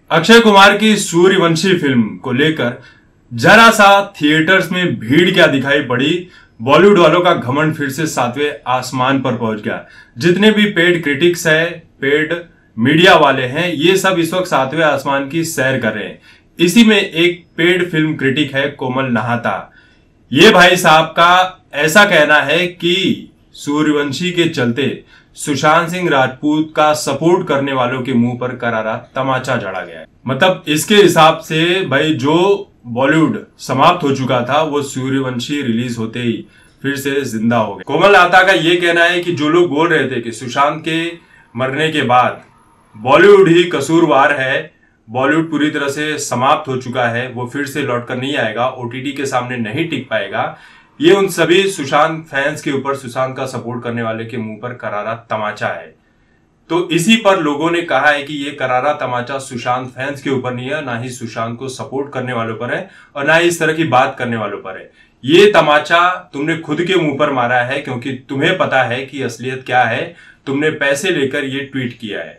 अक्षय कुमार की सूर्यवंशी फिल्म को लेकर जरा सा थिएटर्स में भीड़ क्या दिखाई पड़ी। बॉलीवुड वालों का घमंड फिर से सातवें आसमान पर पहुंच गया। जितने भी पेड क्रिटिक्स है, पेड मीडिया वाले हैं, ये सब इस वक्त सातवें आसमान की सैर कर रहे हैं। इसी में एक पेड फिल्म क्रिटिक है कोमल नहाता। ये भाई साहब का ऐसा कहना है कि सूर्यवंशी के चलते सुशांत सिंह राजपूत का सपोर्ट करने वालों के मुंह पर करारा तमाचा जड़ा गया है। मतलब इसके हिसाब से भाई जो बॉलीवुड समाप्त हो चुका था वो सूर्यवंशी रिलीज होते ही फिर से जिंदा हो गया। कोमल नहाता का ये कहना है कि जो लोग बोल रहे थे कि सुशांत के मरने के बाद बॉलीवुड ही कसूरवार है, बॉलीवुड पूरी तरह से समाप्त हो चुका है, वो फिर से लौट कर नहीं आएगा, ओटीटी के सामने नहीं टिक पाएगा, ये उन सभी सुशांत फैंस के ऊपर, सुशांत का सपोर्ट करने वाले के मुंह पर करारा तमाचा है। तो इसी पर लोगों ने कहा है कि ये करारा तमाचा सुशांत फैंस के ऊपर नहीं है, ना ही सुशांत को सपोर्ट करने वालों पर है और ना ही इस तरह की बात करने वालों पर है। ये तमाचा तुमने खुद के मुंह पर मारा है क्योंकि तुम्हें पता है कि असलियत क्या है। तुमने पैसे लेकर ये ट्वीट किया है।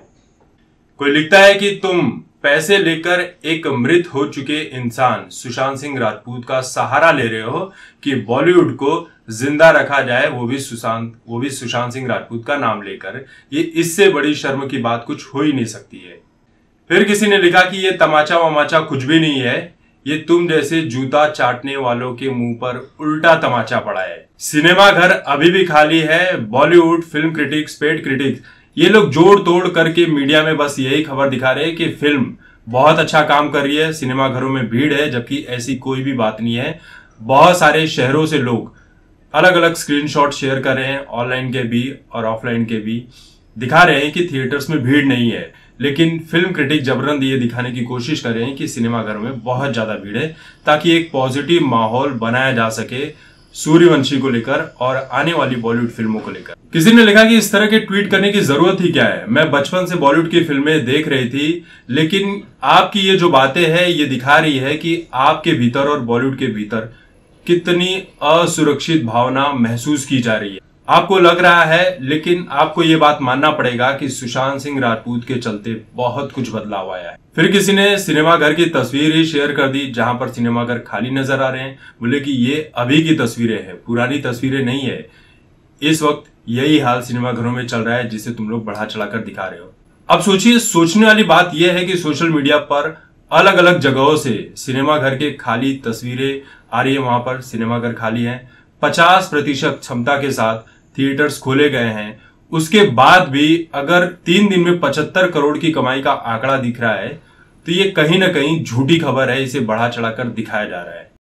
कोई लिखता है कि तुम पैसे लेकर एक मृत हो चुके इंसान सुशांत सिंह राजपूत का सहारा ले रहे हो कि बॉलीवुड को जिंदा रखा जाए, वो भी सुशांत सिंह राजपूत का नाम लेकर। ये इससे बड़ी शर्म की बात कुछ हो ही नहीं सकती है। फिर किसी ने लिखा कि ये तमाचा वमाचा कुछ भी नहीं है, ये तुम जैसे जूता चाटने वालों के मुंह पर उल्टा तमाचा पड़ा है। सिनेमा घर अभी भी खाली है। Bollywood film critics, paid critics, ये लोग जोड़ तोड़ करके मीडिया में बस यही खबर दिखा रहे हैं कि फिल्म बहुत अच्छा काम कर रही है, सिनेमा घरों में भीड़ है, जबकि ऐसी कोई भी बात नहीं है। बहुत सारे शहरों से लोग अलग अलग स्क्रीनशॉट शेयर कर रहे हैं, ऑनलाइन के भी और ऑफलाइन के भी, दिखा रहे हैं कि थिएटर्स में भीड़ नहीं है। लेकिन फिल्म क्रिटिक जबरन ये दिखाने की कोशिश कर रहे हैं कि सिनेमा घरों में बहुत ज्यादा भीड़ है, ताकि एक पॉजिटिव माहौल बनाया जा सके सूर्यवंशी को लेकर और आने वाली बॉलीवुड फिल्मों को लेकर। किसी ने लिखा कि इस तरह के ट्वीट करने की जरूरत ही क्या है, मैं बचपन से बॉलीवुड की फिल्में देख रही थी, लेकिन आपकी ये जो बातें हैं ये दिखा रही है कि आपके भीतर और बॉलीवुड के भीतर कितनी असुरक्षित भावना महसूस की जा रही है। आपको लग रहा है, लेकिन आपको ये बात मानना पड़ेगा कि सुशांत सिंह राजपूत के चलते बहुत कुछ बदलाव आया है। फिर किसी ने सिनेमा घर की तस्वीर ही शेयर कर दी जहां पर सिनेमा घर खाली नजर आ रहे हैं। बोले कि ये अभी की तस्वीरें हैं, पुरानी तस्वीरें नहीं है। इस वक्त यही हाल सिनेमा घरों में चल रहा है जिसे तुम लोग बढ़ा चढ़ाकर दिखा रहे हो। अब सोचिए, सोचने वाली बात यह है कि सोशल मीडिया पर अलग अलग जगहों से सिनेमा घर के खाली तस्वीरें आ रही है। वहां पर सिनेमा घर खाली है, 50% क्षमता के साथ थिएटर्स खोले गए हैं। उसके बाद भी अगर 3 दिन में 75 करोड़ की कमाई का आंकड़ा दिख रहा है तो ये कहीं ना कहीं झूठी खबर है, इसे बढ़ा चढ़ाकर दिखाया जा रहा है।